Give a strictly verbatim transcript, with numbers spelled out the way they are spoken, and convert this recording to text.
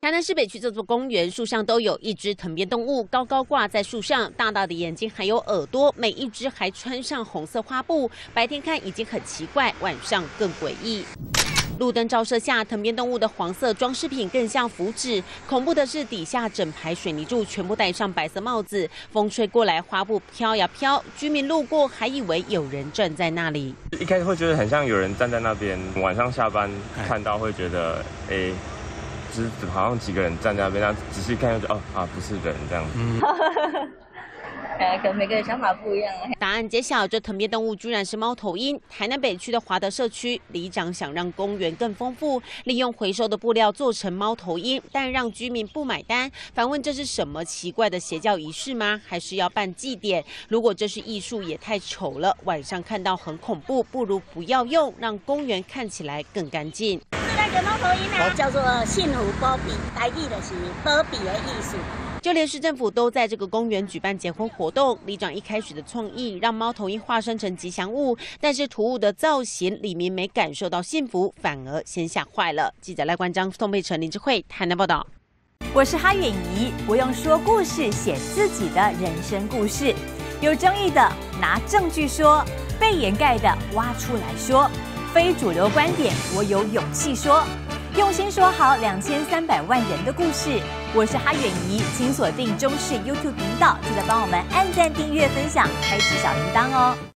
台南市北区这座公园树上都有一只藤编动物，高高挂在树上，大大的眼睛还有耳朵，每一只还穿上红色花布。白天看已经很奇怪，晚上更诡异。 路灯照射下，藤编动物的黄色装饰品更像符纸。恐怖的是，底下整排水泥柱全部戴上白色帽子，风吹过来，花布飘呀飘。居民路过还以为有人站在那里。 一开始会觉得很像有人站在那边，晚上下班看到会觉得，哎、欸，就是好像几个人站在那边，但仔细看就哦啊，不是人这样子。嗯呃，可能每个人想法不一样。 答案揭晓，这藤编动物居然是猫头鹰。台南北区的华德社区里长想让公园更丰富，利用回收的布料做成猫头鹰，但让居民不买单。反问这是什么奇怪的邪教仪式吗？还是要办祭典？如果这是艺术，也太丑了，晚上看到很恐怖，不如不要用，让公园看起来更干净。 是那个猫头鹰啊，叫做幸福波比，台语的是波比的艺术。 就连市政府都在这个公园举办结婚活动。里长一开始的创意让猫头鹰化身成吉祥物，但是突兀的造型，里民没感受到幸福，反而先吓坏了。记者赖冠章、宋佩成、林智慧台南报道。 我是哈远怡，我用说故事写自己的人生故事。有争议的拿证据说，被掩盖的挖出来说，非主流观点我有勇气说。 用心说好两千三百万人的故事，我是哈远怡，请锁定中视 YouTube 频道，记得帮我们按赞、订阅、分享、开启小铃铛哦。